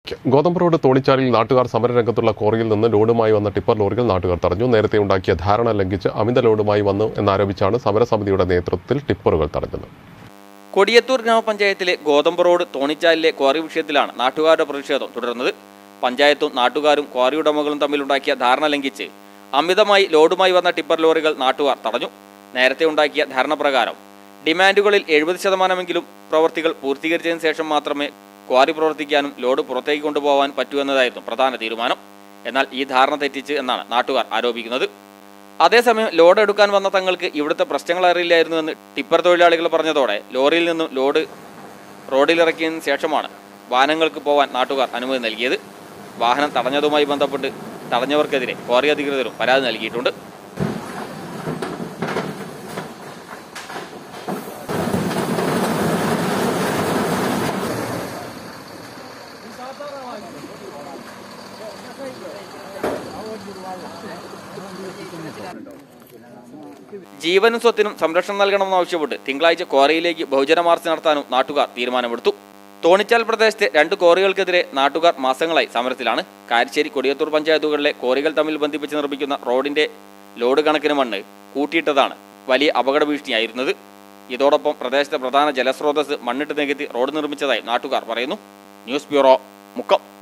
ഗോതമ്പ് റോഡ് തോണിച്ചാലിൽ നാട്ടുകാർ സമരരംഗത്തുള്ള ക്വാറിയിൽ നിന്ന് ലോഡുമായി വന്ന ടിപ്പർ ലോറികൾ നാട്ടുകാർ തടഞ്ഞു. നേരത്തെ ഉണ്ടാക്കിയ ധാരണ ലംഘിച്ച് അമിത ലോഡുമായി വന്നു എന്നാരോപിച്ചാണ് സമരസമിതിയുടെ നേതൃത്വത്തിൽ ടിപ്പറുകൾ തടഞ്ഞത്. കൊടിയത്തൂർ ഗ്രാമപഞ്ചായത്തിലെ ഗോതമ്പ് റോഡ് തോണിച്ചാലിലെ ക്വാറി വിഷയത്തിലാണ് നാട്ടുകാരുടെ പ്രതിഷേധം തുടരുന്നത്. പഞ്ചായത്തും നാട്ടുകാരും ക്വാറി ഉടമകളും തമ്മിലുണ്ടാക്കിയ ധാരണ ലംഘിച്ച് അമിതമായി ലോഡുമായി വന്ന ടിപ്പർ ലോറികൾ നാട്ടുകാർ തടഞ്ഞു. നേരത്തെ ഉണ്ടാക്കിയ ധാരണ പ്രകാരം ഡിമാൻഡുകളിൽ 70% പ്രവൃത്തികൾ പൂർത്തീകരിച്ചതിന് ശേഷം മാത്രമേ ക്വാറി പ്രവർത്തിക്കാനും ലോഡ് പുറത്തേക്ക് കൊണ്ടുപോകാൻ പറ്റൂ എന്നതായിരുന്നു പ്രധാന തീരുമാനം. എന്നാൽ ഈ ധാരണ തെറ്റിച്ച് എന്നാണ് നാട്ടുകാർ ആരോപിക്കുന്നത്. അതേസമയം ലോഡ് എടുക്കാൻ വന്ന തങ്ങൾക്ക് ഇവിടുത്തെ പ്രശ്നങ്ങൾ അറിയില്ലായിരുന്നുവെന്ന് ടിപ്പർ തൊഴിലാളികൾ പറഞ്ഞതോടെ ലോറിയിൽ നിന്നും ലോഡ് റോഡിലിറക്കിയതിന് ശേഷമാണ് വാഹനങ്ങൾക്ക് പോകാൻ നാട്ടുകാർ അനുമതി നൽകിയത്. വാഹനം തടഞ്ഞതുമായി ബന്ധപ്പെട്ട് തടഞ്ഞവർക്കെതിരെ ക്വാറി അധികൃതരും പരാതി നൽകിയിട്ടുണ്ട്. ജീവനും സ്വത്തിനും സംരക്ഷണം നൽകണമെന്നാവശ്യപ്പെട്ട് തിങ്കളാഴ്ച ക്വാറിയിലേക്ക് ബഹുജന മാർച്ച് നടത്താനും നാട്ടുകാർ തീരുമാനമെടുത്തു. തോണിച്ചാൽ പ്രദേശത്തെ 2 ക്വാറികൾക്കെതിരെ നാട്ടുകാർ മാസങ്ങളായി സമരത്തിലാണ്. കാരിശ്ശേരി കൊടിയത്തൂർ പഞ്ചായത്തുകളിലെ ക്വാറികൾ തമ്മിൽ ബന്ധിപ്പിച്ച് നിർമ്മിക്കുന്ന റോഡിന്റെ ലോഡ് കണക്കിന് മണ്ണ് കൂട്ടിയിട്ടതാണ് വലിയ അപകട ഭീഷണിയായിരുന്നത്. ഇതോടൊപ്പം പ്രദേശത്തെ പ്രധാന ജലസ്രോതസ് മണ്ണിട്ട് നികത്തി റോഡ് നിർമ്മിച്ചതായി നാട്ടുകാർ പറയുന്നു. News bureau, Mukkam.